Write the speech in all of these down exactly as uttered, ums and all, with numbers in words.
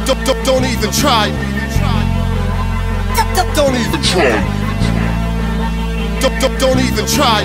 Don't, don't, don't even try. Don't even try. Don't, don't, don't even try.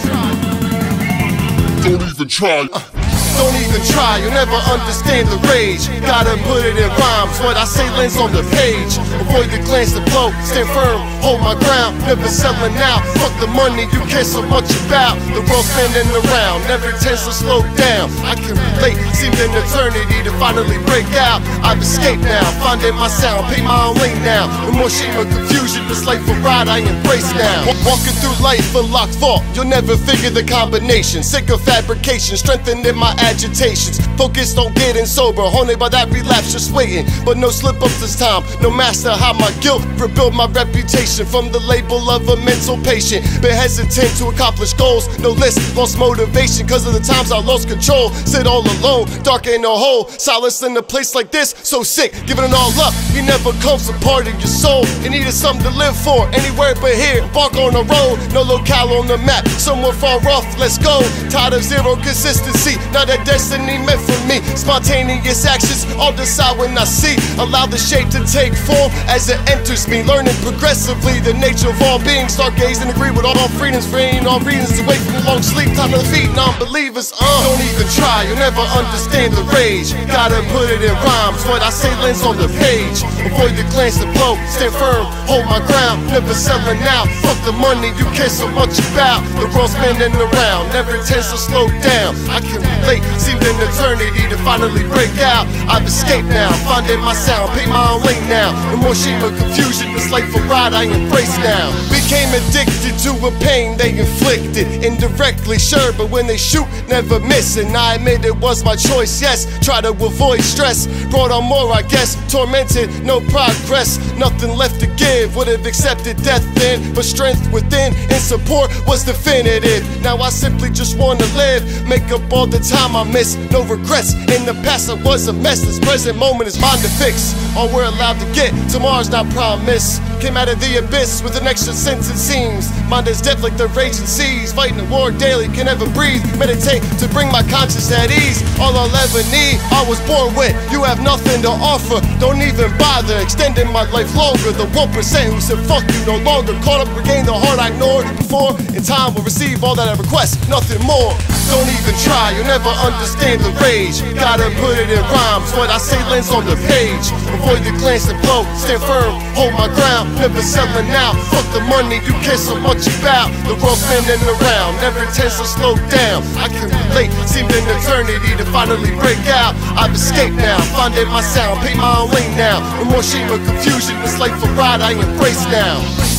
Don't even try. Uh. Don't even try, you'll never understand the rage. Gotta put it in rhymes, what I say lands on the page. Avoid the glance to blow, stand firm, hold my ground. Never selling out, fuck the money you care so much about. The world's spinning around, never tends to slow down. I can relate, seemed an eternity to finally break out. I've escaped now, finding my sound, pay my own lane now. No more shame or confusion, this life a ride I embrace now. Walking through life, unlocked thought, you'll never figure the combination. Sick of fabrication, strengthening my agitations, focused on getting sober, haunted by that relapse, just waiting, but no slip ups this time. No master how my guilt rebuild my reputation from the label of a mental patient. Been hesitant to accomplish goals, no list, lost motivation cause of the times I lost control. Sit all alone, dark in a hole, silence in a place like this, so sick, giving it all up. He never comes a part of your soul. You needed something to live for, anywhere but here. Embark on a road, no locale on the map, somewhere far off, let's go. Tired of zero consistency, now that destiny meant for me. Spontaneous actions, I'll decide when I see. Allow the shape to take form as it enters me. Learning progressively the nature of all beings. Start gazing, agree with all freedoms, freeing all reasons away from long sleep. Time to defeat non-believers. Uh. Don't even try, you'll never understand the rage. Gotta put it in rhymes, what I say lands on the page. Avoid the glance to blow, stand firm, hold my ground. Never selling out, fuck the money you care so much about. The world's spinning around, never tends to slow down. I can relate, seemed an eternity to finally break out. I've escaped now, finding my sound, pay my own lane now. No more shame or confusion, this life a ride I embrace now. Became addicted to a pain they inflicted, indirectly sure, but when they shoot, never miss. And I admit it was my choice, yes, try to avoid stress. Brought on more I guess, tormented, no progress. Nothing left to give, would have accepted death then. But strength within and support was definitive. Now I simply just wanna live, make up all the time I miss, no regrets. In the past I was a mess, this present moment is mine to fix. All we're allowed to get, tomorrow's not promised. Came out of the abyss with an extra sense it seems. Mind is death like the raging seas, fighting a war daily, can never breathe. Meditate to bring my conscience at ease. All I'll ever need, I was born with. You have nothing to offer, don't even bother extending my life longer. The one percent who said fuck you no longer caught up, regained the heart I ignored before. In time will receive all that I request, nothing more. Don't even try, you'll never understand the rage. Gotta put it in rhymes, what I say lands on the page. Avoid the glance and blow, stand firm, hold my ground. Never selling out, fuck the money you care so much about. The world's spinning around, never tends to slow down. I can relate, seemed an eternity to finally break out. I've escaped now, finding my sound, pay my own lane now. No more shame or confusion, this life a ride I embrace now.